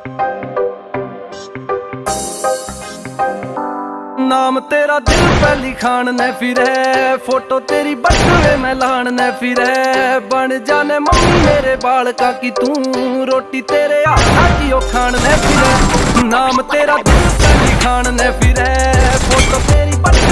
नाम तेरा दिल पे लिखान ने फिरे, फोटो तेरी बटुए में लान ने फिरे। बन जाने मम्मी मेरे बालका की तू, रोटी तेरे हाथ की ओ खान ने फिरे। नाम तेरा दिल पे लिखान ने फिरे, फोटो तेरी